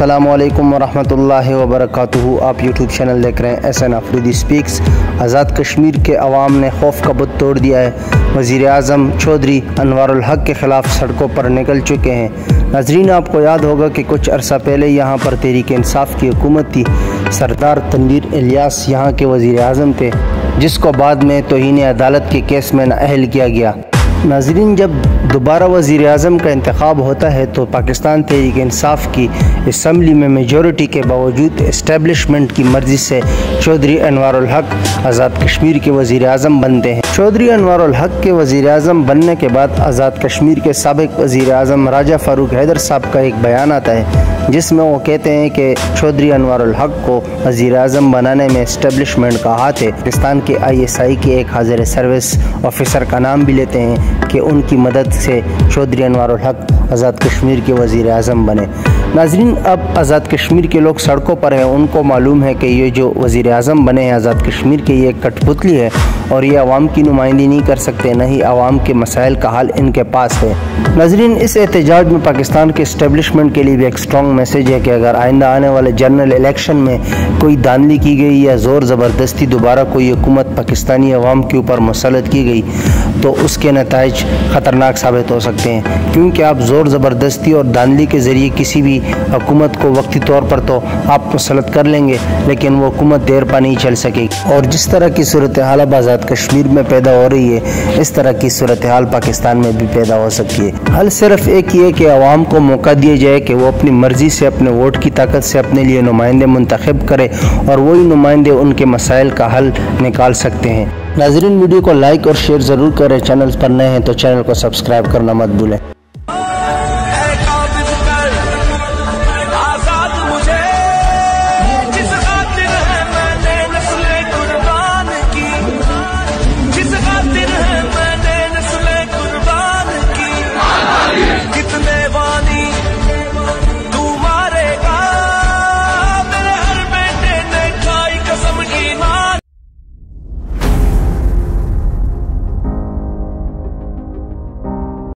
अस्सलामुअलैकुम वरहमतुल्लाहि वबरकातुहू। आप यूट्यूब चैनल देख रहे हैं एहसन अफरीदी स्पीक्स। आज़ाद कश्मीर के अवाम ने खौफ का बुत तोड़ दिया है। वज़ीर आज़म चौधरी अनवारुल हक के ख़िलाफ़ सड़कों पर निकल चुके हैं। नाज़रीन, आपको याद होगा कि कुछ अरसा पहले यहाँ पर तहरीक इंसाफ की हुकूमत थी। सरदार तनवीर इलियास यहाँ के वज़ीर आज़म थे, जिसको बाद में तौहीन अदालत के केस में नाअहल किया गया। नाज़रीन, जब दोबारा वज़ीर आज़म का इंतखाब होता है तो पाकिस्तान तहरीक इंसाफ की असम्बली में मेजॉरिटी के बावजूद इस्टेब्लिशमेंट की मर्ज़ी से चौधरी अनवारुल हक आज़ाद कश्मीर के वज़ीर आज़म बनते हैं। चौधरी अनवारुल हक के वज़ीर आज़म बनने के बाद आज़ाद कश्मीर के साबिक़ वज़ीर आज़म राजा फ़ारूक हैदर साहब का एक बयान आता है, जिसमें वो कहते हैं कि चौधरी अनवारुल हक को वज़ीर आज़म बनाने में इस्टेब्लिशमेंट का हाथ है। पाकिस्तान के ISI के एक हाज़िर सर्विस ऑफिसर का नाम भी लेते हैं कि उनकी मदद से चौधरी अनवारुल हक आज़ाद कश्मीर के वज़ीर आज़म बने। नाज़रीन, अब आज़ाद कश्मीर के लोग सड़कों पर हैं। उनको मालूम है कि ये जो वज़ीर आज़म बने हैं आज़ाद कश्मीर के, ये कठपुतली है और ये आवाम की नुमाइंदगी नहीं कर सकते, न ही आवाम के मसाइल का हल इनके पास है। नाज़रीन, इस एहतजाज में पाकिस्तान के इस्टेब्लिशमेंट के लिए भी एक स्ट्रॉन्ग मैसेज है कि अगर आइंदा आने वाले जनरल इलेक्शन में कोई धांधली की गई या ज़ोर ज़बरदस्ती दोबारा कोई हुकूमत पाकिस्तानी अवाम के ऊपर मुसल्लत की गई तो उसके नताइज ख़तरनाक साबित हो सकते हैं, क्योंकि आप ज़ोर ज़बरदस्ती और धांधली के ज़रिए किसी भी हुकूमत को वक्ती तौर पर तो आप मुसल्लत कर लेंगे, लेकिन वो हुकूमत देर पा नहीं चल सकेगी। और जिस तरह की सूरत हाल अब आज़ाद कश्मीर में पैदा हो रही है, इस तरह की सूरत हाल पाकिस्तान में भी पैदा हो सकती है। हल सिर्फ एक ही है कि आवाम को मौका दिया जाए कि वो अपनी मर्ज़ी से, अपने वोट की ताकत से अपने लिए नुमाइंदे मुंतखब करे और वही नुमाइंदे उनके मसाइल का हल निकाल सकते हैं। नाज़रीन, वीडियो को लाइक और शेयर ज़रूर करें। चैनल पर नए हैं तो चैनल को सब्सक्राइब करना मत भूलें।